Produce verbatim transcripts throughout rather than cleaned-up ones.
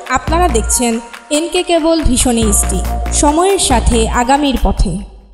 আপনারা দেখছেন এনকে কেবল ভীষণ এইচডি, সময়ের সাথে আগামীর পথে।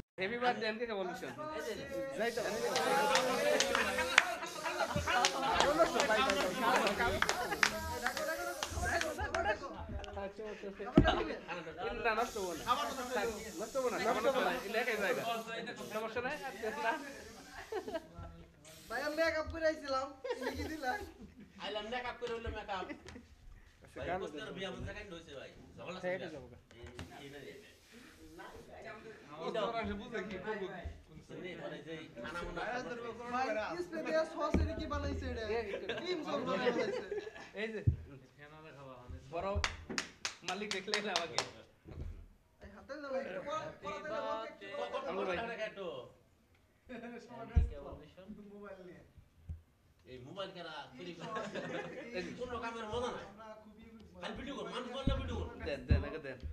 ভাই আমি মেকআপ করে আইছিলাম কি দিলা আইলাম মেকআপ করে হলো মেকআপ ভাই পোস্টার বিয়া মধ্যে কাইন্ড হইছে ভাই ঝগড়া আছে এই না রে এটা আমরা বুঝে কি করব শুনে ধরে যে খানা মনা ভাই ইসপে দিয়ে সসের কি বানাইছে এটা ক্রিম সস বানাইছে এই যে খানাটা খাওয়া মানে বড় মালিক দেখলে না আমাকে এই হাতে দাও পড়াতে আমরা ভাই কাটো মোবাইল নিয়ে এই মোবাইল কেনা চুরি করে এই কোন কামের মজা না আমরা খুবই খালি ভিডিও কর মানুষ বললে ভিডিও কর দেন দেন আগে দেন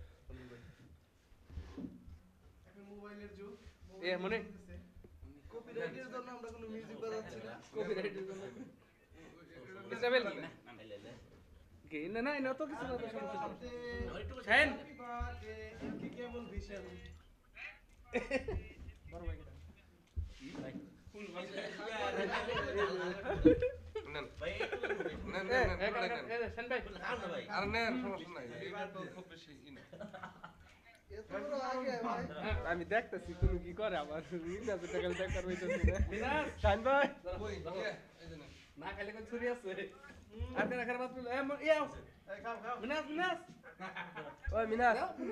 এখন মোবাইলের যুগ এ মনে কপিরাইটের জন্য আমরা কোনো মিউজিক বাজাচ্ছি না কপিরাইটের জন্য ইসরাবেল কি না কি না না না তো কিছু না তো সমস্যা শাইন এনকে কেবল ভীষণ বড় ভাই ভাই ফুল ভাই নেন ভাই নেন নেন এ শাইন ভাই খাও না ভাই আর নেন সমস্যা নাই এটা তো খুব বেশি ই না এত বড় আগে ভাই আমি দেখতেছি কোন কি করে আবার না তো টাকা দেখার হইতাছে না বিনাশ শাইন ভাই কই এই যে নেন না খালি কোন ছুরি আছে আর কেন খারাপ মাত্র এ ইয়াও এই খাও খাও মিনাস মিনাস ওই মিনাস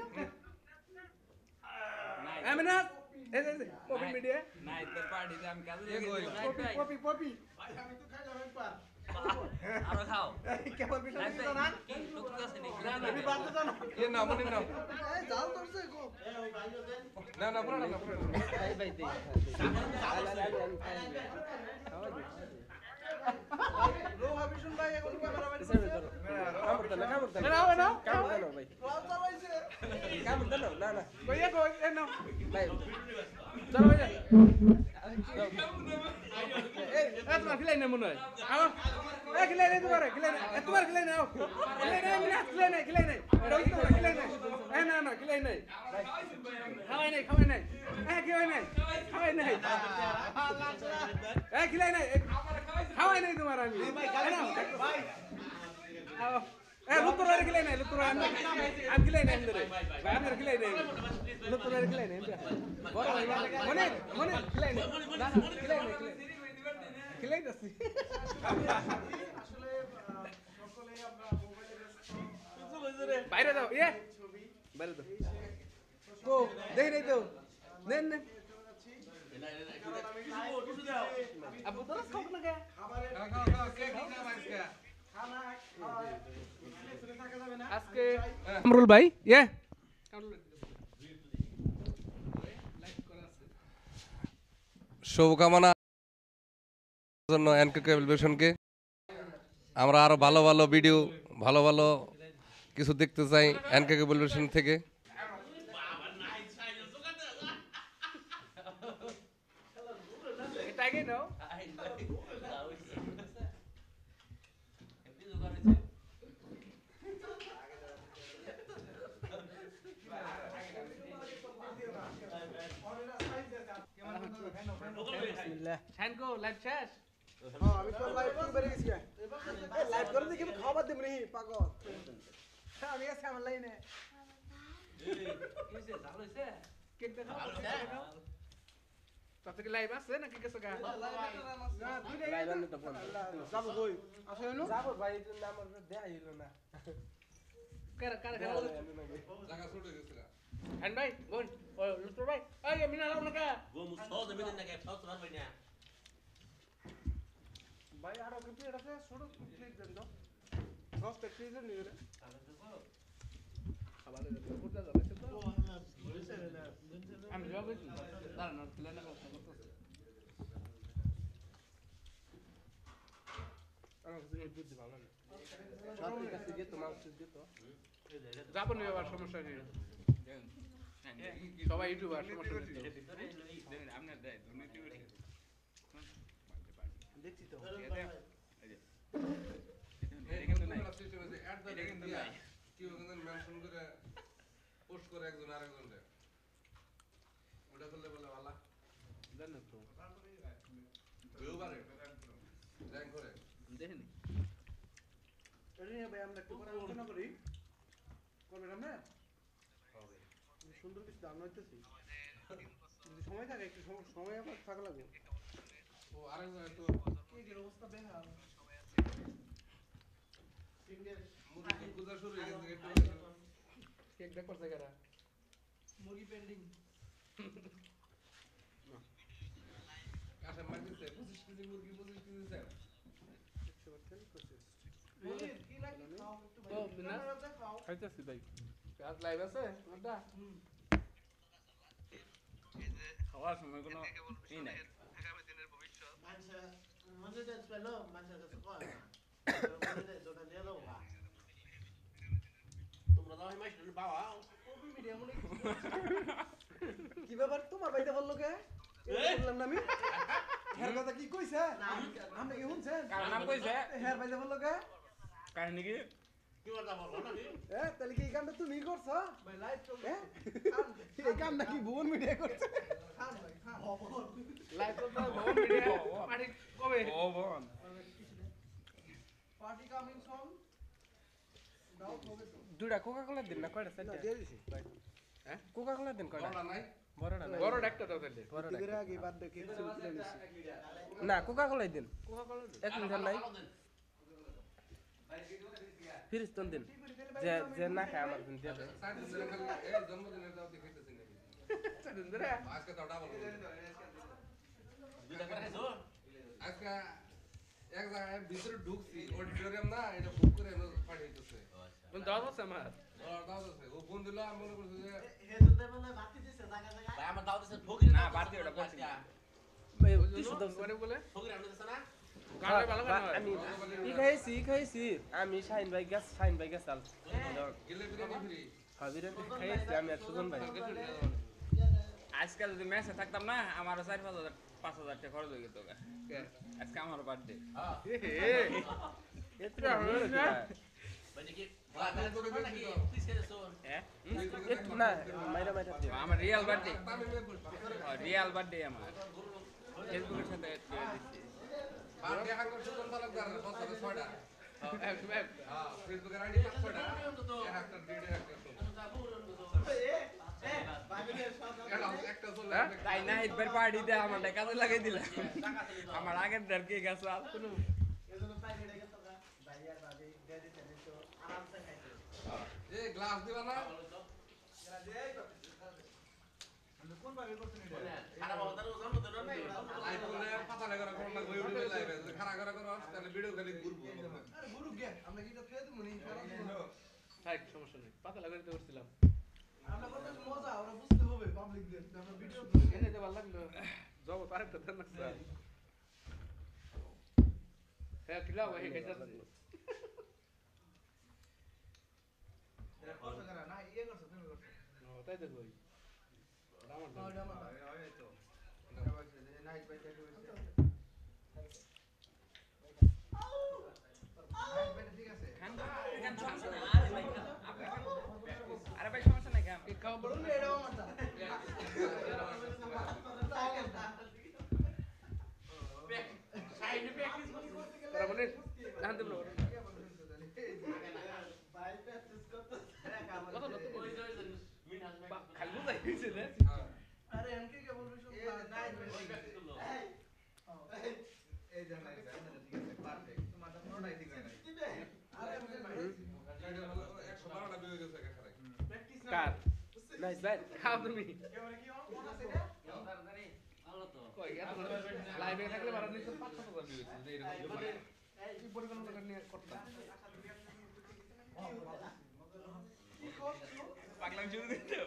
এ মিনাস এই যে কপি মিডিয়া নাই তোর পার্টিতে আমি কাজে এ কই কপি কপি ভাই আমি তো খাইলাম একবার আরো খাও কেবল ভীষণ নাই দিত না কি টুকরো আছে নাকি আমি বাদ দাও না এ না মনে না এই জাল ধরছে গো না না পুরো না পুরো ভাই ভাই দে লো হাবিশুন ভাই এখন ক্যামেরা বাইরে হিসাবে ধরো কামড় দাও কামড় দাও নাও নাও কামড় দাও ভাই রাত চালাইছে কামড় দাও না না কইয়া কই এ নাও ভাই চলো ভাই এই এ তোমার খিলাই না মনে হয় আও এ খিলাই নাই তোমার খিলাই নাই এ তোমার খিলাই নাও খিলাই নাই মিনাস খিলাই নাই খিলাই নাই এটা হইতো না খিলাই নাই এ না না খিলাই নাই খাওয়াই নাই খাওয়াই নাই এ খাওয়াই নাই খাওয়াই নাই এ খিলাই নাই খাওয়াই নাই তোমার আমি ভাই ভাই আও এ লুতুর আর খিলাই নাই লুতুর আমি আমি খিলাই নাই আন্দরে ভাই আমি খিলাই নাই লুতুর আর খিলাই নাই বড় ভাই মনে মনে খিলাই নাই না না খিলাই নাই খিলাই দাসি আসলে সকলেই আমরা মোবাইলে ব্যস্ত বাইরে দাও ইয়ে বাইরে দাও ও দেখি নাই তো নেন নেন আবু তোরা খাও না কে খাবারের খাও খাও কে কি খাবে আজকে খানা খাওয়া শুনে থাকা যাবে না আজকে আমরুল ভাই ইয়ে শুভকামনা জন্য এনকে কেবল ভিশনকে আমরা আরো ভালো ভালো ভিডিও ভালো ভালো কিছু দেখতে চাই এনকে কেবল ভিশন থেকে এটা আগে নাও বিসমিল্লাহ শাইন কো লাইভ শেষ হ্যাঁ আমি তো লাইভ করে বেরিয়ে গেছি এই লাইভ করে দেখি খাবার দেব নি পাগল হ্যাঁ আমি আছি আমার লাইনে কিসে ভালো হইছে কেক দেখাও তাতে কি লাইভ আছে নাকি কিছু গা লাইভ আনতে তো ফোন যাব কই আসলে নো যাব ভাই এর নাম আর দেয়া হইলো না কার কার কার জায়গা ছোট গেছে শাইন ভাই বোন ও লুতুর ভাই এই মিনা লাও না কা গো মু সহজ মিলে না কে সহজ পারবে না ভাই আরো কি প্লেট আছে ছোট প্লেট দেন দাও দশ টা প্লেট নিয়ে রে খাবার করতে যাবে তো আমি যাবো দাঁড়া না প্ল্যান করতে করতে আমার কাছে এই বুদ্ধি ভালো না সবার কাছে গিয়ে তোমার কাছে গিয়ে তো যাবো না আবার সমস্যা নেই সবাই ইউটিউবার সমস্যা নেই আপনার দেয় দুর্নীতি দেখছি তো কি মেনশন করে পোস্ট করে একজন আরেকজনকে ওটা করলে বলে ভালো জানেন তো ভিউ বাড়ে র্যাঙ্ক করে দেখেনি এটা নিয়ে ভাই আমরা একটু পরে আলোচনা করি করবেন আমরা হবে সুন্দর কিছু দাম হইতেছি যদি সময় থাকে একটু সম- সময় আমার থাকা লাগবে ও আরেকজন একটু কেকের অবস্থা বেহাল মুরগি পূজা শুরু হয়ে গেছে একটু কেক দেখ করছে কারা মুরগি পেন্ডিং কাছে মারতেছে পঁচিশ কেজি মুরগি পঁচিশ কেজি স্যার কি লাগে খাও একটু ও বিনা খাও খাইতেছি ভাই আজ লাইভ আছে আড্ডা খাওয়ার সময় কোনো ই নাই তোমরা দাও এই মাইশ বাবা কি ব্যাপার তোমার বাইতে বললো কে বললাম না আমি হ্যাঁ কথা কি কইছে আমরা কি শুনছেন কার নাম কইছে হ্যাঁ বাইতে বললো কে কাহিনী কি কি কথা বলো না এ তাহলে কি এই কামটা তুমি করছো ভাই লাইভ চলছে এই কামটা কি ভুবন মিডিয়া করছে খান ভাই খান লাইভ তো ভবন ভিডিও পার্টি কবে ভবন পার্টি কামিং সং দাও হবে তো দুটা কোকা কোলা দিন না কয়টা না সেটা দিয়ে দিছি হ্যাঁ কোকা কোলা দিন কয়টা বড়টা নাই বড়টা না বড় একটা দাও তাহলে বড়টা দিগের আগে বার্থডে কেক চুরি করে নিছি না কোকা কোলাই দিন এক লিটার নাই ফিরিস্তন দিন যে যে না খায় আমার দিন দিয়ে দেয়। সাইড দিন খালি এই জন্মদিনের দাও দেখাইতেছি নাকি দিন ধরে আজকে তো ডাবল দুইটা করে খাইছো আজকে এক জায়গায় ভিতরে ঢুকছি অডিটোরিয়াম না এটা বুক করে এনে পাঠিয়েছে কোন দাও আছে আমার ওর দাও আছে ও ফোন দিল আমি মনে করছি যে ভাই আমার দাও দিছে ফকির না, বাদ দিয়ে ওটা বলছি। ভাই, টিস্যু দাও। করে বলে ফকির আমরা দিছে না গানে ভালো গান হয় আমি ই খাইছি ই খাইছি আমি শাইন ভাই গ্যাস শাইন ভাই গ্যাস আল গেলে বিরিয়ানি ফ্রি হাবিরে খাইছি আমি আর সুজন ভাই আজকে যদি ম্যাচে থাকতাম না আমারও চার পাঁচ হাজার পাঁচ হাজার টাকা খরচ হয়ে যেত গা। আজকে আমার বার্থডে এতটা হলো কি ভাই দেখি ভাই তোকে নাকি প্লিজ খেলেছো হ্যাঁ একটু না মাইরা মাইরা দিও আমার রিয়েল বার্থডে তামিমে বলছি রিয়েল বার্থডে আমার ফেসবুকের সাথে add করে দিচ্ছি বার্থডে হাঙ্গর সুজন তালুকদার বছরে ছয়টা হ্যাঁ ফেসবুকের আইডি পাঁচ ছয়টা একটা ডেটে একটা একটা চলে তাই না একবার পার্টিতে আমার কাজে লাগাই দিলাম আমার আগের দের কে গেছে আর কোনো এ গ্লাস দিবা না খারাপ হবে তার জন্মদিন নাই লাইভ করলে পাতা লাগা কোন না ওই উঠে লাইভে খারাপ করে করো তাহলে ভিডিও খালি ঘুরবো আরে গুরু গে আমরা কি এটা খেয়ে দেব নি থাক সমস্যা নেই পাতা লাগাই দিতে বলছিলাম আমরা করতে মজা ওরা বুঝতে হবে পাবলিকদের আমরা ভিডিও এনে যে ভালো লাগলো যাবো আরেকটা দেন না স্যার হ্যাঁ কিলা ভাই খাইতে এটা কত করা না ইয়ে করছ তুমি করছ তাই তো কই আমার না এটা আমার ঠিক আছে আরে ভাই সমস্যা নাই কেন এই খাওয়া বড় বলুন এটাও আমার দা সাইডে প্র্যাকটিস করতে তারা মানে জান দেব না কত নতুন ওই যে মিনাজ খালি বুঝাই দিছে রে আরে এমকে কে বলবি শুন নাই প্র্যাকটিস করলো এই জানা আছে আমরা ঠিক আছে পারফেক্ট তোমার তো পুরোটাই ঠিক আছে আরে এমকে ভাই একশো বারোটা বিয়ে গেছে এখানে প্র্যাকটিস কার নাইস ভাই খাও তুমি এবারে কি মন আছে রে আল্লাহ তো কই এত লাইভে থাকলে বারো দিন পাঁচ সাত হাজার ভিউ হচ্ছে এরকম এই পরিকল্পনা করে নিয়ে করতাম পাগলাম শুরু দিতে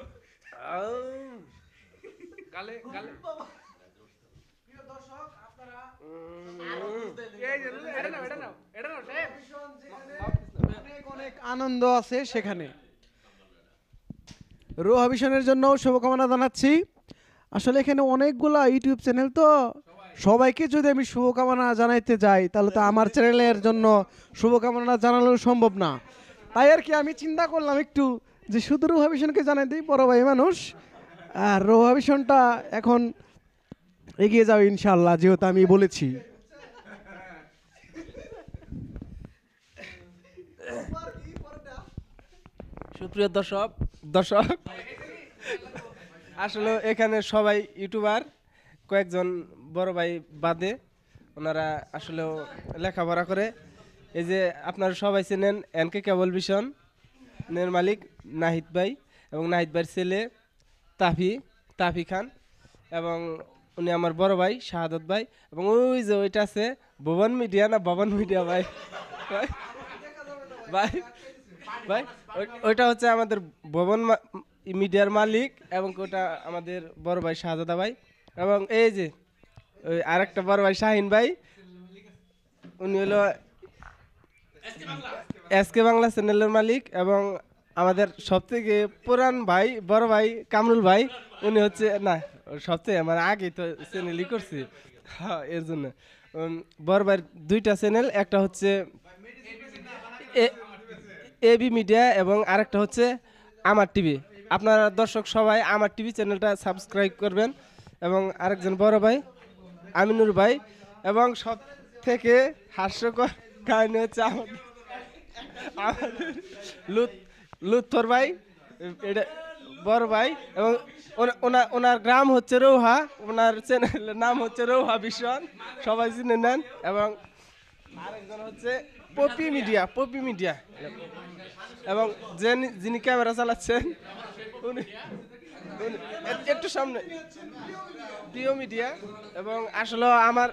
গালে গালে প্রিয় দর্শক আপনারা এই যে এটা নাও এটা নাও এটা নাও সাহেব ভীষণ যেখানে অনেক অনেক আনন্দ আছে সেখানে রোহা ভিশনের জন্য শুভকামনা জানাচ্ছি আসলে এখানে অনেকগুলা ইউটিউব চ্যানেল তো সবাইকে যদি আমি শুভকামনা জানাইতে যাই তাহলে তো আমার চ্যানেলের জন্য শুভকামনা জানানো সম্ভব না তাই আর কি আমি চিন্তা করলাম একটু যে শুধু রোহা ভিশনকে জানাই দিই, বড় ভাই মানুষ, আর রোহা ভিশনটা এখন এগিয়ে যাবে ইনশাল্লাহ, যেহেতু আমি বলেছি। সুপ্রিয় দর্শক দর্শক আসলে এখানে সবাই ইউটিউবার, কয়েকজন বড় ভাই বাদে ওনারা আসলে লেখাপড়া করে। এই যে আপনারা সবাই চেনেন এনকে কেবল ভিশন এর মালিক নাহিদ ভাই এবং নাহিদ ভাইয়ের ছেলে তাফি তাফি খান, এবং উনি আমার বড় ভাই শাহাদত ভাই, এবং ওই যে ওইটা আছে ভুবন মিডিয়া না ভবন মিডিয়া ভাই ভাই ভাই ওইটা হচ্ছে আমাদের ভবন মিডিয়ার মালিক, এবং ওটা আমাদের বড় ভাই শাহজাদা ভাই, এবং এই যে ওই আরেকটা বড় ভাই শাহিন ভাই, উনি হলো এসকে বাংলা চ্যানেলের মালিক, এবং আমাদের সবথেকে পুরান ভাই বড় ভাই কামরুল ভাই, উনি হচ্ছে না সবথেকে মানে আগে তো চ্যানেলই করছি, হ্যাঁ এর জন্য বড় ভাইয়ের দুইটা চ্যানেল, একটা হচ্ছে এবি মিডিয়া এবং আরেকটা হচ্ছে আমার টিভি। আপনারা দর্শক সবাই আমার টিভি চ্যানেলটা সাবস্ক্রাইব করবেন, এবং আরেকজন বড় ভাই আমিনুর ভাই, এবং সব থেকে হাস্যকর কাহিনী হচ্ছে আমাদের আমাদের লুৎ লুৎফর ভাই, এটা বড় ভাই, এবং ওনার ওনার গ্রাম হচ্ছে রৌহা, ওনার চ্যানেলের নাম হচ্ছে রৌহা ভিশন, সবাই চিনে নেন, এবং আরেকজন হচ্ছে পপি মিডিয়া পপি মিডিয়া এবং যিনি ক্যামেরা চালাচ্ছেন উনি একটু সামনে প্রিয় মিডিয়া। এবং আসলে আমার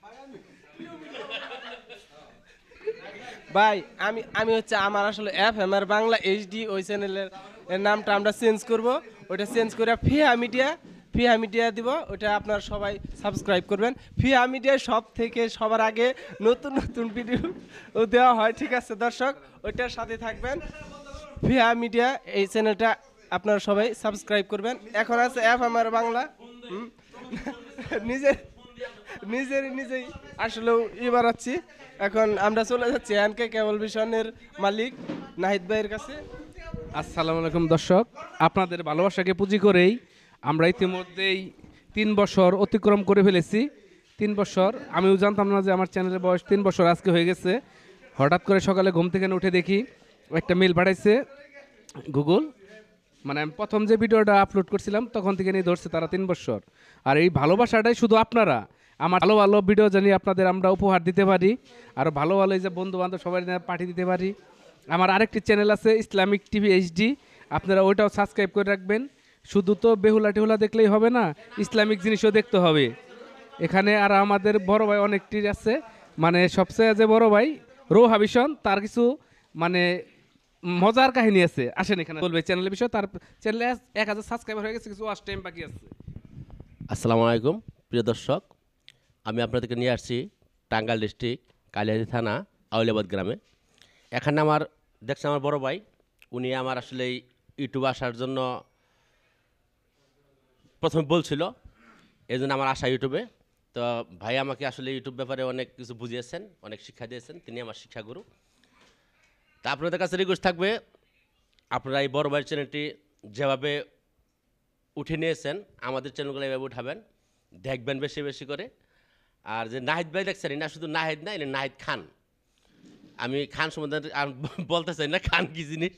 ভাই আমি আমি হচ্ছে আমার আসলে F M R Bangla HD ওই চ্যানেলের নামটা আমরা চেঞ্জ করব, ওটা চেঞ্জ করে ফিহা মিডিয়া ফিহা মিডিয়া দিব, ওটা আপনারা সবাই সাবস্ক্রাইব করবেন। ফিহা মিডিয়া সব থেকে সবার আগে নতুন নতুন ভিডিও দেওয়া হয়, ঠিক আছে দর্শক, ওইটার সাথে থাকবেন। ফিহা মিডিয়া এই চ্যানেলটা আপনারা সবাই সাবস্ক্রাইব করবেন। এখন আছে এফ এম আর বাংলা, নিজের নিজের নিজেই আসলেও ই বাড়াচ্ছি। এখন আমরা চলে যাচ্ছি এনকে কেবল ভিশনের মালিক নাহিদ ভাইয়ের কাছে। আসসালামু আলাইকুম দর্শক, আপনাদের ভালোবাসাকে পুঁজি করেই আমরা ইতিমধ্যেই তিন বছর অতিক্রম করে ফেলেছি। তিন বছর আমিও জানতাম না যে আমার চ্যানেলের বয়স তিন বছর আজকে হয়ে গেছে। হঠাৎ করে সকালে ঘুম থেকে উঠে দেখি একটা মেল পাঠাইছে গুগল, মানে আমি প্রথম যে ভিডিওটা আপলোড করছিলাম তখন থেকে নিয়ে ধরছে তারা তিন বছর। আর এই ভালোবাসাটাই শুধু আপনারা, আমার ভালো ভালো ভিডিও জানি আপনাদের আমরা উপহার দিতে পারি, আর ভালো ভালো এই যে বন্ধু বান্ধব সবাই পাঠিয়ে দিতে পারি। আমার আরেকটি চ্যানেল আছে ইসলামিক টিভি এইচডি, আপনারা ওইটাও সাবস্ক্রাইব করে রাখবেন। শুধু তো বেহুলা টেহুলা দেখলেই হবে না, ইসলামিক জিনিসও দেখতে হবে এখানে। আর আমাদের বড় ভাই অনেকটি আছে, মানে সবচেয়ে যে বড় ভাই রৌহা ভিশন, তার কিছু মানে মজার কাহিনী আছে, আসেন এখানে বলবে চ্যানেলের বিষয়। তার চ্যানেলে এক হাজার সাবস্ক্রাইবার হয়ে গেছে, কিছু ওয়াচ টাইম বাকি আছে। আসসালামু আলাইকুম প্রিয় দর্শক, আমি আপনাদেরকে নিয়ে আসছি টাঙ্গাইল ডিস্ট্রিক্ট কালিয়াদি থানা আউলিয়াবাদ গ্রামে। এখানে আমার দেখছেন আমার বড় ভাই, উনি আমার আসলে ইউটিউবে আসার জন্য প্রথমে বলছিল, এই জন্য আমার আশা ইউটিউবে। তো ভাই আমাকে আসলে ইউটিউব ব্যাপারে অনেক কিছু বুঝিয়েছেন, অনেক শিক্ষা দিয়েছেন, তিনি আমার শিক্ষাগুরু। তা আপনাদের কাছে রিকোয়েস্ট থাকবে, আপনারা এই বড় ভাইয়ের চ্যানেলটি যেভাবে উঠে নিয়েছেন আমাদের চ্যানেলগুলো এভাবে উঠাবেন, দেখবেন বেশি বেশি করে। আর যে নাহিদ ভাই দেখছেন, না শুধু নাহিদ না, এটা নাহিদ খান। আমি খান সম্বন্ধে বলতে চাই না, খান কি জিনিস।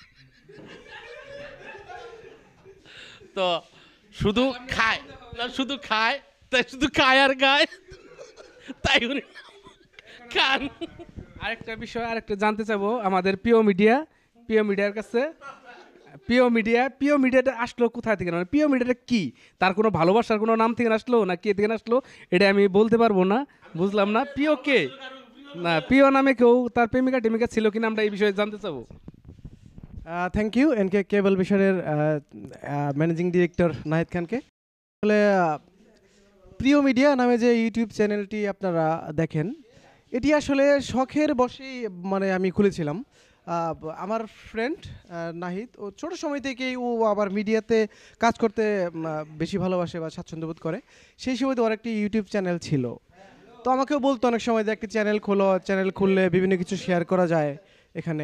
তো শুধু খায় না, শুধু খায় তাই শুধু খায় আর গায়, তাই উনি খান। আরেকটা বিষয় আরেকটা জানতে চাবো আমাদের প্রিয় মিডিয়া প্রিয় মিডিয়ার কাছে, প্রিয় মিডিয়া প্রিয় মিডিয়াটা আসলো কোথায় থেকে, মানে প্রিয় মিডিয়াটা কি, তার কোনো ভালোবাসার কোনো নাম থেকে আসলো না কে থেকে আসলো, এটা আমি বলতে পারবো না, বুঝলাম না। প্রিয় কে না, প্রিয় নামে কেউ তার প্রেমিকা টেমিকা ছিল কিনা, আমরা এই বিষয়ে জানতে চাবো। থ্যাংক ইউ এনকে কেবল ভিশনের ম্যানেজিং ডিরেক্টর নাহিদ খানকে। আসলে প্রিয় মিডিয়া নামে যে ইউটিউব চ্যানেলটি আপনারা দেখেন, এটি আসলে শখের বশেই মানে আমি খুলেছিলাম। আমার ফ্রেন্ড নাহিদ, ও ছোটো সময় থেকেই ও আবার মিডিয়াতে কাজ করতে বেশি ভালোবাসে বা স্বাচ্ছন্দ্য বোধ করে। সেই সময় তো ওর একটি ইউটিউব চ্যানেল ছিল, তো আমাকেও বলতো অনেক সময় যে একটি চ্যানেল খোলো, চ্যানেল খুললে বিভিন্ন কিছু শেয়ার করা যায় এখানে। তো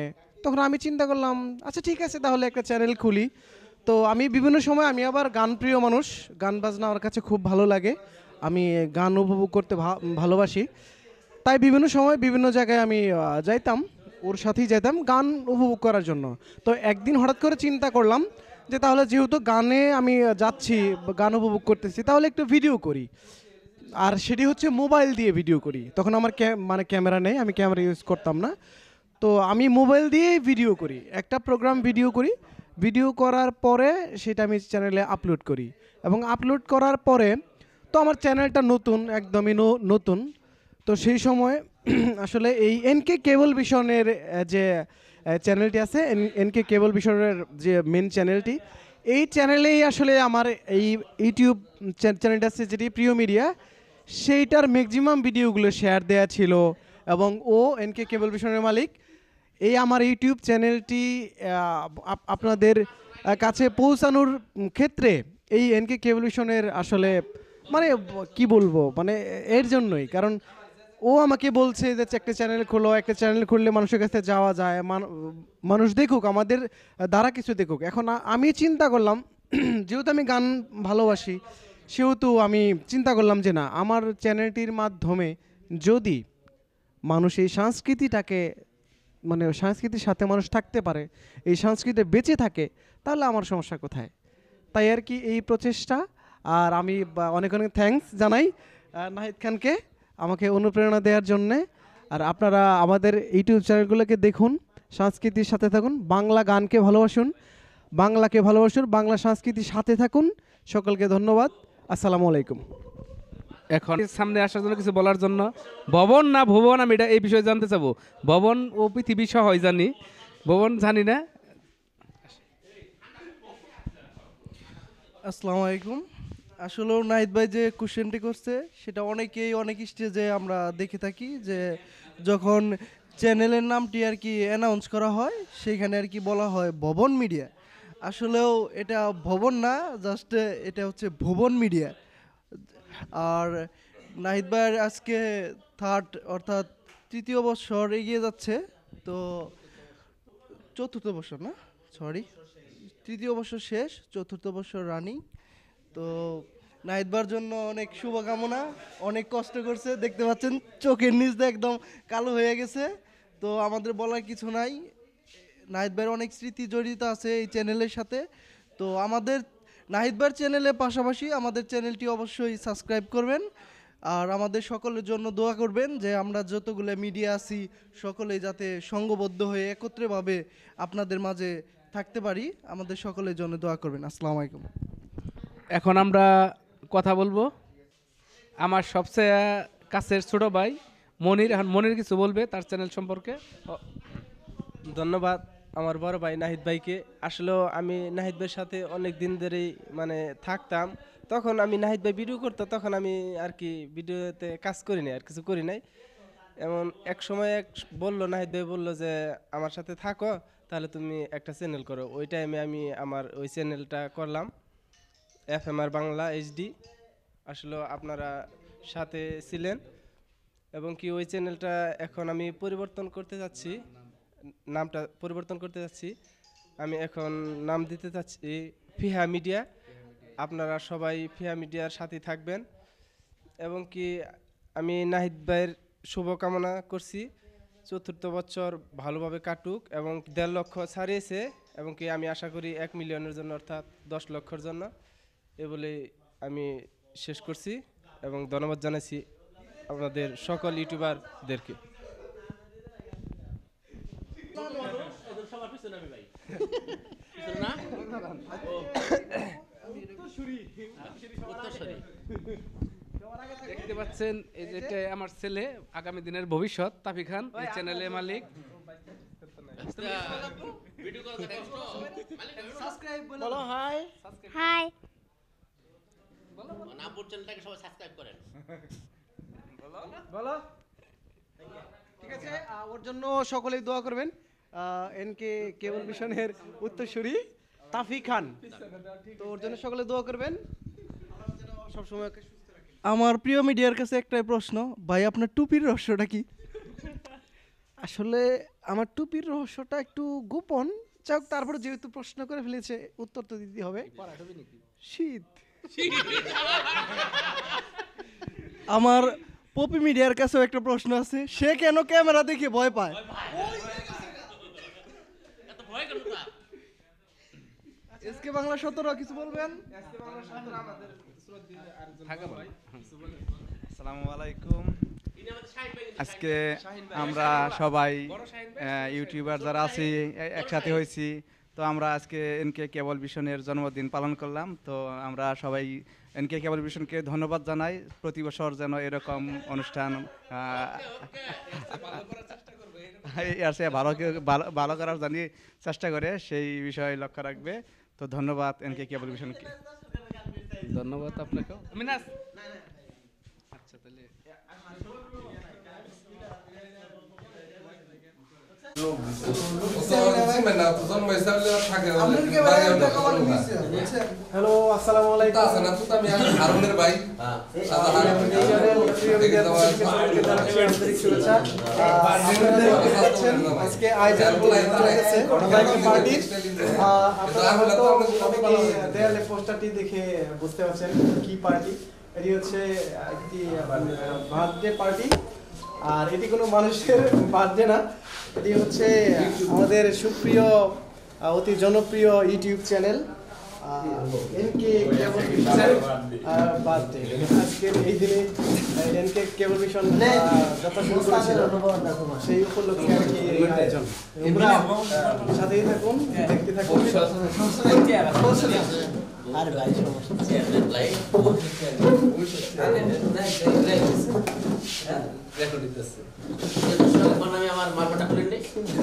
তখন আমি চিন্তা করলাম আচ্ছা ঠিক আছে তাহলে একটা চ্যানেল খুলি। তো আমি বিভিন্ন সময় আমি আবার গান প্রিয় মানুষ, গান বাজনা আমার কাছে খুব ভালো লাগে, আমি গান উপভোগ করতে ভা- ভালোবাসি। তাই বিভিন্ন সময় বিভিন্ন জায়গায় আমি আহ, যাইতাম, ওর সাথেই যেতাম গান উপভোগ করার জন্য। তো একদিন হঠাৎ করে চিন্তা করলাম যে তাহলে যেহেতু গানে আমি যাচ্ছি, বা গান উপভোগ করতেছি, তাহলে একটু ভিডিও করি। আর সেটি হচ্ছে মোবাইল দিয়ে ভিডিও করি। তখন আমার ক্যা- মানে ক্যামেরা নেই, আমি ক্যামেরা ইউজ করতাম না। তো আমি মোবাইল দিয়ে ভিডিও করি, একটা প্রোগ্রাম ভিডিও করি। ভিডিও করার পরে সেটা আমি চ্যানেলে আপলোড করি, এবং আপলোড করার পরে তো আমার চ্যানেলটা নতুন, একদমই ন- নতুন। তো সেই সময় আসলে এই এনকে কেবল ভিশনের আহ, যে আহ, চ্যানেলটি আছে, এনকে কেবল ভিশনের যে মেন চ্যানেলটি, এই চ্যানেলেই আসলে আমার এই ইউটিউব চ্যা- চ্যানেলটা আছে যেটি প্রিয় মিডিয়া, সেইটার ম্যাক্সিমাম ভিডিওগুলো শেয়ার দেয়া ছিল। এবং ও এনকে কেবল ভিশনের মালিক। এই আমার ইউটিউব চ্যানেলটি আহ, আপ- আপনাদের আহ, কাছে পৌঁছানোর উম, ক্ষেত্রে এই এনকে কেবল ভিশনের আসলে মানে ব- কি বলবো, মানে এর জন্যই, কারণ ও আমাকে বলছে যে একটা চ্যানেল খোলো, একটা চ্যানেল খুললে মানুষের কাছে যাওয়া যায়, মান- মানুষ দেখুক, আমাদের দ্বারা কিছু দেখুক। এখন আ- আমি চিন্তা করলাম যেহেতু আমি গান ভালোবাসি, সেহেতু আমি চিন্তা করলাম যে না, আমার চ্যানেলটির মাধ্যমে যদি মানুষ এই সংস্কৃতিটাকে, মানে সংস্কৃতির সাথে মানুষ থাকতে পারে, এই সংস্কৃতি বেঁচে থাকে, তাহলে আমার সমস্যা কোথায়? তাই আর কি এই প্রচেষ্টা। আর আমি বা- অনেক অনেক থ্যাঙ্কস জানাই আহ, নাহিদ খানকে আমাকে অনুপ্রেরণা দেওয়ার জন্যে। আর আপনারা আমাদের ইউটিউব চ্যানেলগুলোকে দেখুন, সংস্কৃতির সাথে থাকুন, বাংলা গানকে ভালোবাসুন, বাংলাকে ভালোবাসুন, বাংলা সংস্কৃতির সাথে থাকুন। সকলকে ধন্যবাদ। আসসালামু আলাইকুম। এখন সামনে আসার জন্য কিছু বলার জন্য, ভবন না ভুবন, আমি এটা এই বিষয়ে জানতে চাবো। ভবন ও পৃথিবী সহ জানি, ভবন জানি না। আসসালামু আলাইকুম। আসলেও নাহিদ ভাই যে কোশ্চেনটি করছে সেটা অনেকেই অনেক স্টেজে আমরা দেখে থাকি, যে যখন চ্যানেলের নামটি আর কি অ্যানাউন্স করা হয় সেইখানে আর কি বলা হয় ভবন মিডিয়া। আসলেও এটা ভবন না, জাস্ট এটা হচ্ছে ভুবন মিডিয়া। আর নাহিদ ভাইয়ের আজকে থার্ড অর্থাৎ তৃতীয় বছর এগিয়ে যাচ্ছে, তো চতুর্থ বছর না, সরি, তৃতীয় বছর শেষ, চতুর্থ বছর রানিং। তো নাহিদবার জন্য অনেক শুভকামনা। অনেক কষ্ট করছে, দেখতে পাচ্ছেন চোখের নিচ দিয়ে একদম কালো হয়ে গেছে। তো আমাদের বলার কিছু নাই, নাহিদবার অনেক স্মৃতি জড়িত আছে এই চ্যানেলের সাথে। তো আমাদের নাহিদবার চ্যানেলের পাশাপাশি আমাদের চ্যানেলটি অবশ্যই সাবস্ক্রাইব করবেন, আর আমাদের সকলের জন্য দোয়া করবেন যে আমরা যতগুলো মিডিয়া আছি সকলেই যাতে সংঘবদ্ধ হয়ে একত্রেভাবে আপনাদের মাঝে থাকতে পারি। আমাদের সকলের জন্য দোয়া করবেন। আসসালামু আলাইকুম। এখন আমরা কথা বলবো আমার সবচেয়ে কাছের ছোট ভাই মনির। এখন মনির কিছু বলবে তার চ্যানেল সম্পর্কে। ও- ধন্যবাদ আমার বড় ভাই নাহিদ ভাইকে। আসলেও আমি নাহিদ ভাইয়ের সাথে অনেক দিন ধরেই মানে থাকতাম। তখন আমি নাহিদ ভাই ভিডিও করতো, তখন আমি আর কি ভিডিওতে কাজ করি নাই, আর কিছু করি নাই। এমন এক সময় এক বললো, নাহিদ ভাই বললো যে আমার সাথে থাকো, তাহলে তুমি একটা চ্যানেল করো। ওই টাইমে আমি আমার ওই চ্যানেলটা করলাম, F M R Bangla HD. আসলে আপনারা সাথে ছিলেন, এবং কি ওই চ্যানেলটা এখন আমি পরিবর্তন করতে যাচ্ছি, নামটা পরিবর্তন করতে যাচ্ছি। আমি এখন নাম দিতে চাচ্ছি ফিহা মিডিয়া। আপনারা সবাই ফিহা মিডিয়ার সাথে থাকবেন, এবং কি আমি নাহিদ ভাইয়ের শুভকামনা করছি চতুর্থ বছর ভালোভাবে কাটুক, এবং দেড় লক্ষ ছাড়িয়েছে, এবং কি আমি আশা করি এক মিলিয়নের জন্য, অর্থাৎ দশ লক্ষর জন্য। এ বলে আমি শেষ করছি, এবং ধন্যবাদ জানাচ্ছি আপনাদের সকল ইউটিউবারদেরকে। সবার পিছনে আমি ভাই পিছনে না ও উত্তরসূরি। দেখতে পাচ্ছেন এই যে এটা আমার ছেলে, আগামী দিনের ভবিষ্যৎ, তাফি খান এই চ্যানেলের মালিক। ভিডিও করার টাইম তো মালিক বলো হাই। হাই। নামপুর চ্যানেলটাকে সবাই সাবস্ক্রাইব করেন। বলো। ঠিক আছে, আহ, ওর জন্য সকলেই দোয়া করবেন। এনকে কেবল ভিশনের উত্তরসূরি তাফি খান, তো ওর জন্য সকলে দোয়া করবেন সবসময়। আমার প্রিয় মিডিয়ার কাছে একটাই প্রশ্ন, ভাই আপনার টুপির রহস্যটা কি? আসলে আমার টুপির রহস্যটা একটু গোপন, যাক তারপরে যেহেতু প্রশ্ন করে ফেলেছে উত্তর তো দিতে হবে। শীত। আমার পপি মিডিয়ার কাছেও একটা প্রশ্ন আছে, সে কেন ক্যামেরা দেখে ভয় পায়? এত ভয় কেন তার? এসকে বাংলা সতেরো কিছু বলবেন? আসসালামু আলাইকুম। আজকে আমরা সবাই আহ, ইউটিউবার যারা আছি এ- একসাথে হয়েছি, তো আমরা আজকে এনকে কেবল ভিশনের জন্মদিন পালন করলাম। তো আমরা সবাই এনকে কেবল ভিশনকে ধন্যবাদ জানাই, প্রতি বছর যেন এরকম অনুষ্ঠান আহ, এই আসে ভালো কে- ভালো- ভালো করার জানি চেষ্টা করে, সেই বিষয়ে লক্ষ্য রাখবে। তো ধন্যবাদ এনকে কেবল ভিশনকে। ধন্যবাদ আপনাকেও। মিনাস আচ্ছা তাহলে হ্যালো, আসসালামু আলাইকুম। শুভেচ্ছা। আহ, আপনারা দেখছেন আজকে আয়োজন চলতেছে নবায়িকা পার্টির। আহ, আপনারা হয়তো অনেকেই দেয়ালে পোস্টারটি দেখে বুঝতে পারছেন কি পার্টি। এটি হচ্ছে একটি বার্থডে পার্টি, আর এটি কোনো মানুষের বার্থডে না, এটি হচ্ছে আমাদের সুপ্রিয় আহ, অতি জনপ্রিয় ইউটিউব চ্যানেল এনকে কেবল ভিশনের বার্থডে। আজকের এই দিনে এনকে কেবল ভিশন যথা শুরু করেছিল, সেই উপলক্ষে আর কি এই আয়োজন। আমরা সাথেই থাকুন, দেখতে থাকুন। আর ভাই সমস্যা রেকর্ড দিতেছে। আমি আমার মারপাটা করে নেই।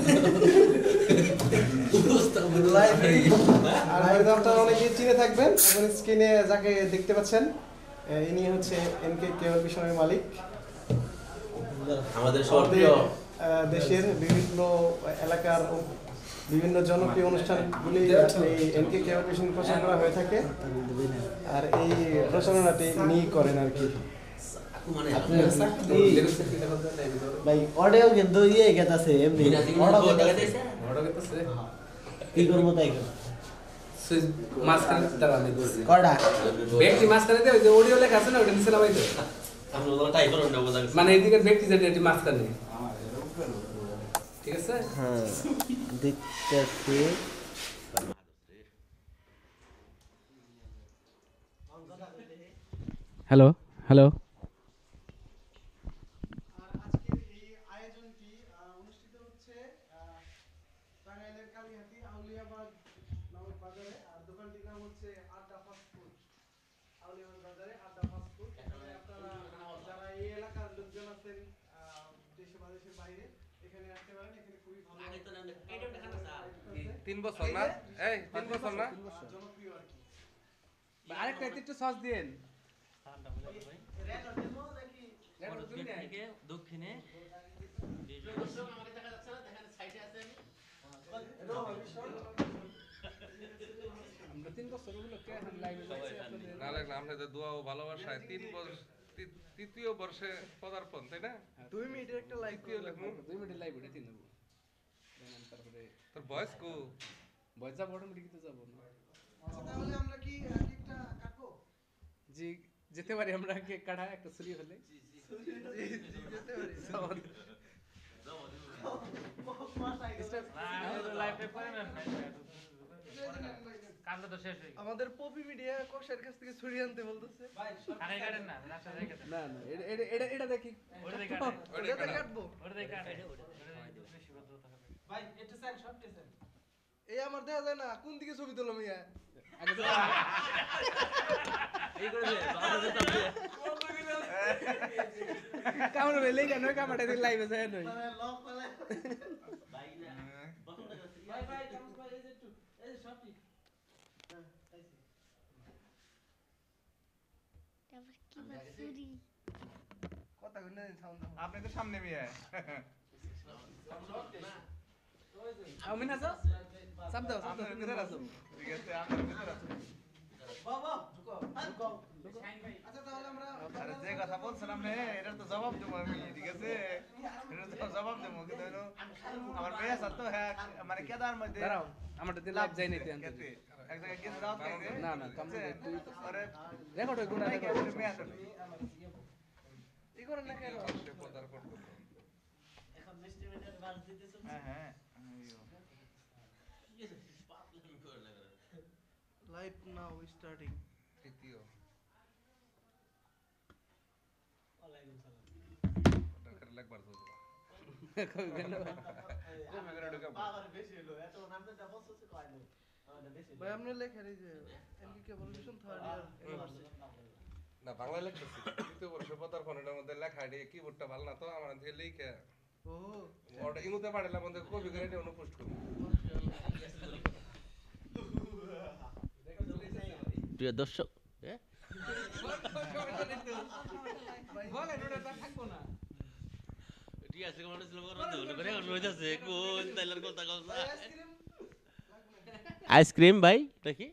আর হয়তো আপনারা অনেকেই চিনে থাকবেন, এখন স্ক্রিনে যাকে দেখতে পাচ্ছেন আহ, ইনি হচ্ছে এনকে কেবল ভিশনের মালিক। আমাদের সক্রিয় আহ, দেশের বিভিন্ন এলাকার বিভিন্ন জনপ্রিয় অনুষ্ঠানগুলি এই এনকে কেবল ভিশন প্রচার করা হয়ে থাকে, আর এই প্রচারণাটি ইনি করেন আর কি। মানে ভাই অডিও কিন্তু ইয়ে গেতাছে এমনি কি করবো তাই করবো মাঝখানে দাঁড়ালে কয়টা ব্যক্তি মাঝখানে দিয়ে ওই যে অডিও লেখা আছে না ওটা নিচে নামাই দাও। আমরা টাই করে নেবো মানে এদিকে ব্যক্তি যেটা এটি মাঝখানে, ঠিক আছে? হ্যাঁ দেখতেছি হ্যালো হ্যালো আজকের এই আয়োজনটি অনুষ্ঠিত হচ্ছে টাঙ্গাইলের কালিহাতি আউলিয়াবাদ নামক বাজারে, আর দোকানটির নাম হচ্ছে আড্ডা ফাস্ট ফুড। আউলিয়াবাদ বাজারে আড্ডা ফাস্ট ফুড। এখানে আপনারা যারা এই এলাকার লোকজন আছেন দেশে বা দেশের বাইরে, এখানে আসতে পারেন। এখানে খুবই ভালো তিন বছর না, এই তিন বছর না, জনপ্রিয় আর কি। আরেকটা একটু সস দিয়েন। দক্ষিণে আমরা তিন বছর উপলক্ষে এখন লাইভে যাচ্ছি আপনাদের। না লাগলে আপনাদের দোয়া ও ভালোবাসায় তিন বছর তি- তৃতীয় বর্ষে পদার্পণ, তাই না? দুই মিনিটের একটা লাইক তৃতীয় লেখমু। দুই মিনিট লাইভ উঠে তিন নেবো, তারপরে তোর বয়স কো? বয়স যাবো অটোমেটিক তো যাবো না। তাহলে আমরা কি কেকটা কাটবো? জি যেতে পারি আমরা, কেক কাটা একটা ছুরি হলে আমাদের পপি মিডিয়া কষের কাছ থেকে ছুরি আনতে বলতেছে। না না এটা- এটা এটা এটা দেখি ওটাতে কাটবো। এই আমার দেখা যায় না কোন দিকে ছবি তোলো মিয়া। আগে তো কামড় হইলে কেন কামড়টা দিন লাইভে যায় নই কথা কই না সাউন্ড আপনি তো সামনে মিয়া। আমি না স্যার সাব দাও সাব দাও ঠিক আছে, আপনার ভিতরে আছে। বাবা ঝুকো আরে যে কথা বলছিলাম রে এটা তো জবাব দেবো আমি ঠিক আছে এটা তো জবাব দেবো কিন্তু হলো আমার মেয়ে আছে তো হ্যাঁ মানে কেদার মধ্যে দাঁড়াও আমারটা দিয়ে লাইভ যাই নিতে আনতে কেতে এক জায়গায় গিয়ে দাও খাইছে না না কাম তুই আরে রেকর্ড হই কোনা মেয়ে রেকর্ড মেয়ে আছে ই করেন না কেন এখন মিষ্টি মিনিটের বাস দিতেছেন হ্যাঁ হ্যাঁ লাইভ নাও স্টার্টিং তৃতীয় ওয়ালাইকুম সালাম দরকার লাগবার তো বাবার বেশি হলো এত নামটা বলছছে কয় না আমাদের বেশি ভাই আপনি লেখেন এই যে এনকে কেবলিউশন থার্ড ইয়ার ইউনিভার্সিটি না বাংলা লিখতেছি তৃতীয় বর্ষ পদার্পণ এটার মধ্যে লেখা এটা কিবোর্ডটা ভালো না তো আমার থেকে লিখে ও ওটা ইংরেজিতে পাঠালে আমাদের কপি করে এটা অনুপোস্ট করব প্রিয় দর্শক বলে ওটা তো থাকবো না ঠিক আছে মনে ছিল বড় হলো করে রইতাছে কোন তাইলার কথা কথা আইসক্রিম ভাই এটা কি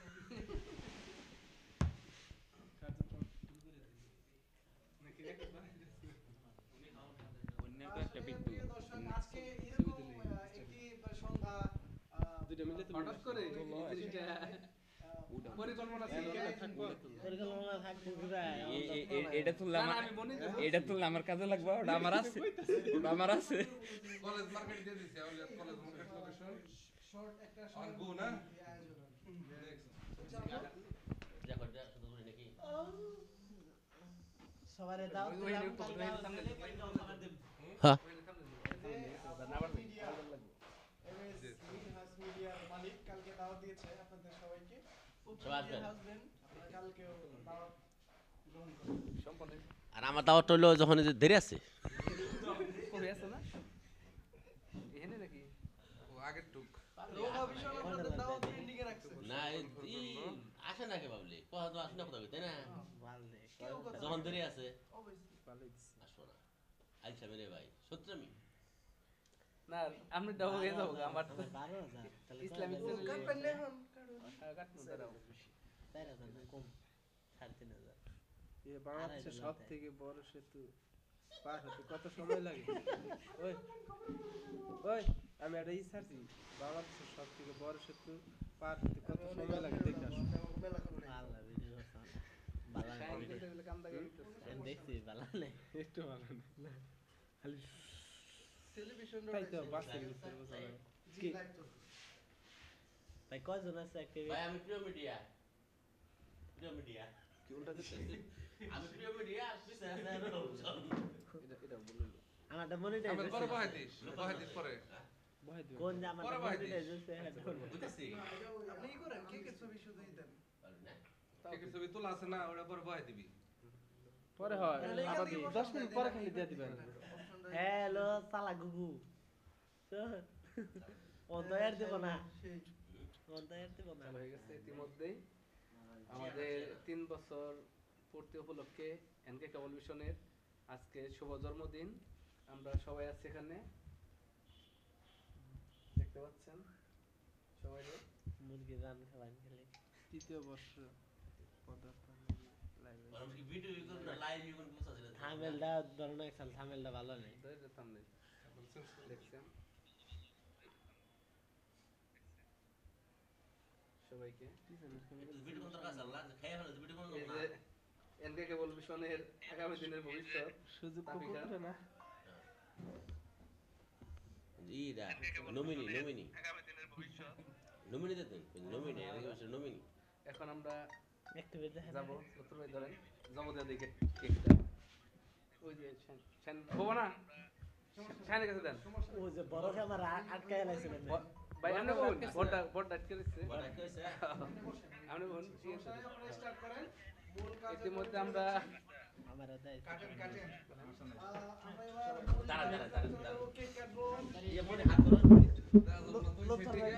আজকে একটি সন্ধ্যা দুইটা মিলে তো হঠাৎ করে পরিকল্পনা ছিল পরিকল্পনা থাকবে ভাই এটা তুললাম এটা তুললাম আমার কাজে লাগবে ওটা আমার আছে ওটা আমার আছে কলেজ মার্কেট দিয়ে দিছি আমি কলেজ মার্কেট লোকেশন শর্ট একটা অন গো না দেখো এটা শুধু করে নাকি সবারে দাও হ্যাঁ মিডিয়ার মালিক কালকে দাওয়াত দিয়েছে আপনাদের সবাইকে সবাই আসবেন। আসবেন আমরা কালকেও দাওয়াত গ্রহণ করব আর আমার দাওয়াত হলো যখন এই যে দেরি আছে কবে আছে না এখানে নাকি ও আগের টুক রোগা বিশাল আপনাদের দাওয়াত পেন্ডিং এ রাখছে না এই- এই আসে না কে ভাবলি কথা তো আসে না কথা তাই না ভালো যখন দেরি আছে ভালোই দিছে আসবো না আইসা মেরে ভাই সত্যি আমি না আমি ডাবল হয়ে যাবো আমার তো বারো হাজার তাহলে ইসলামিক চ্যানেল কাটবেন না এখন কাটনো দাঁড়াও চার হাজার না কম সাড়ে তিন হাজার এ বাংলাদেশের সব থেকে বড় সেতু পার হতে কত সময় লাগে ওই ওই আমি একটা ই ছাড়ছি বাংলাদেশের সব থেকে বড় সেতু পার হতে কত সময় লাগে দেখে আসো মেলা করুন আল্লাহ ভিডিও করছ বালা কাম দাগে আমি দেখছি বালা নেই একটু ভালো না খালি টেলিভিশন তাই তো বাসের ভিতরে বোঝা যায় কি ভাই কয়জন আছে অ্যাক্টিভ ভাই আমি প্রিয় মিডিয়া প্রিয় মিডিয়া কি উল্টা দিতে আমি প্রিয় মিডিয়া পিছে আছে আরো এটা এটা বলুন আমারটা মনিটাইজ আমি পরে বহাই দিস বহাই দিস পরে বহাই দিও কোন যে আমারটা পরে বাই দিস। মনিটাইজ হচ্ছে হেড করব বুঝতেছি আপনি কি করেন কে কে ছবি শুধুই দেন ঠিক আছে ছবি তোলা আছে না ওটা পরে বহাই দিবি পরে হয় আবার দশ মিনিট পরে খালি দিয়ে দিবেন হ্যালো সালা গুগু অন্তর দেব না সেই অন্তর দেব না চালু হয়ে গেছে ইতিমধ্যেই আমাদের তিন বছর পূর্তি উপলক্ষে এনকে কেবল মিশনের আজকে শুভ জন্মদিন আমরা সবাই আছি এখানে দেখতে পাচ্ছেন সবাই মুরগি রান খাওয়ান খেলে তৃতীয় বর্ষ পদার্পণ লাইভ আমি কি ভিডিও ই করব না লাইভ ই করব বুঝাছিলেন থামেলটা ধরুন একসাল থামেলটা ভালো নেই ধরে যেতাম নেই দেখছেন সবাইকে ভিডিও কোন দরকার আছে আল্লাহ খাইয়া ফেলে ভিডিও কোন এই না যে এনকে কেবল মিশনের আগামী দিনের ভবিষ্যৎ সুযোগ তাফিকা। করে না ইরা নমিনি নমিনি নমিনি দেন নমিনি নমিনি এখন আমরা একটু বেঁধে যাবো নতুন ভাই ধরেন জমদা দিকে কেকটা ওই যে শান শান হবো না শানের কাছে দেন ও যে বড় ক্যামেরা আটকায় লাইছে না ব- ভাই আপনি বলুন বড়টা বড়টা আটকে দিচ্ছে বড় কইছে আপনি বলুন ঠিক আছে আপনারা স্টার্ট করেন মূল কাজ ইতিমধ্যে আমরা আমার দেয় কাটেন কাটেন আমরা এবার দাঁড়া দাঁড়া দাঁড়া কেক কাটবো ইয়ে মনে হাত ধরুন দাদা